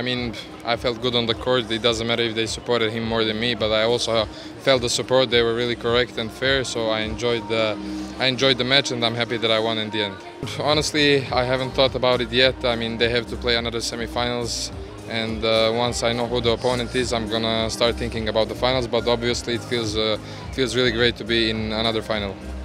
mean, I felt good on the court. It doesn't matter if they supported him more than me, but I also felt the support. They were really correct and fair, so I enjoyed the match, and I'm happy that I won in the end. Honestly, I haven't thought about it yet. I mean, they have to play another semi-finals, and once I know who the opponent is, I'm gonna start thinking about the finals. But obviously, it feels really great to be in another final.